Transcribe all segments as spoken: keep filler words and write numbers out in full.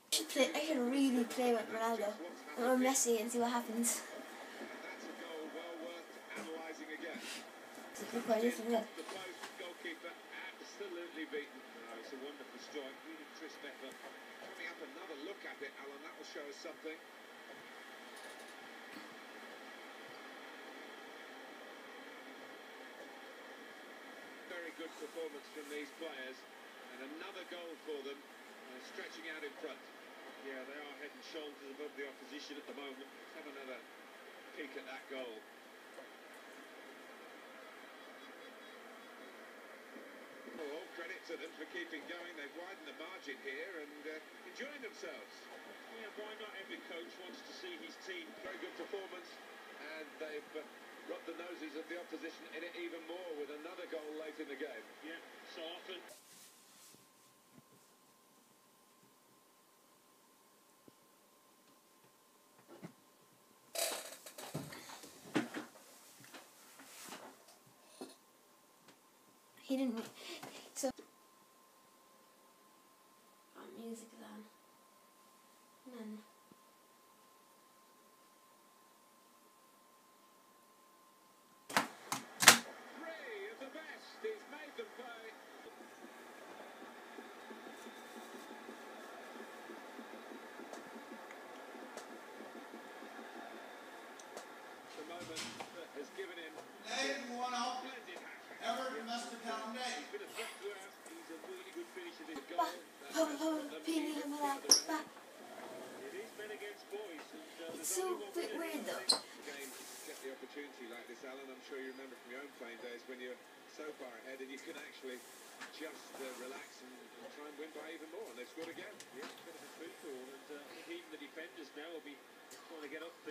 I should, play, I should really play with Ronaldo or Messi and see what happens. Look what it is, isn't it? Absolutely beaten. Oh, it's a wonderful strike. Really crisp effort. Coming up, another look at it, Alan. That will show us something. Very good performance from these players, and another goal for them. Uh, stretching out in front. Yeah, they are head and shoulders above the opposition at the moment. Let's have another peek at that goal. All credit to them for keeping going. They've widened the margin here and uh, enjoying themselves. Yeah, why not? Every coach wants to see his team. Very good performance, and they've uh, rubbed the noses of the opposition in it even more with another goal late in the game. Yeah, so often. He didn't. So. Oh, music is on. And then. Three of the best. He's made them play. The moment that has given him. Name one out. Everton must have pound He's been a threat throughout. He's a really good finisher this Ba, goal. ho, ho, pini, hamala, ba. It is men against boys. And, uh, It's so a bit weird though. Game, get the opportunity like this, Alan. I'm sure you remember from your own playing days when you're so far ahead and you can actually just uh, relax and, and try and win by even more. And they've scored again. Yeah, a bit of a free fall, and uh, I think even the defenders now will be trying to get up.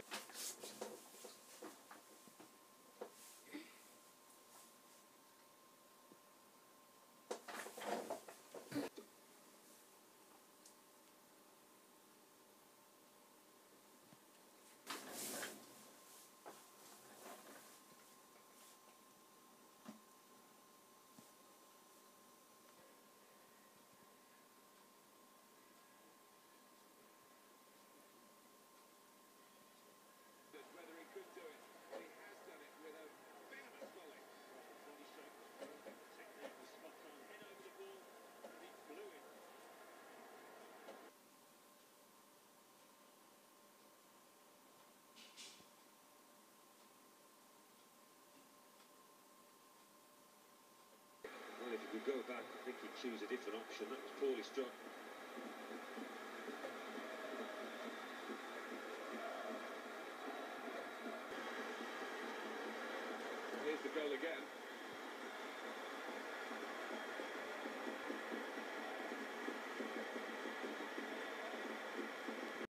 Whether he could do it, but he has done it with a venomous volley. Technique was spot on. Head over the ball, and he blew it. Well, if you could go back, I think he'd choose a different option. That was poorly struck. Here's the goal again.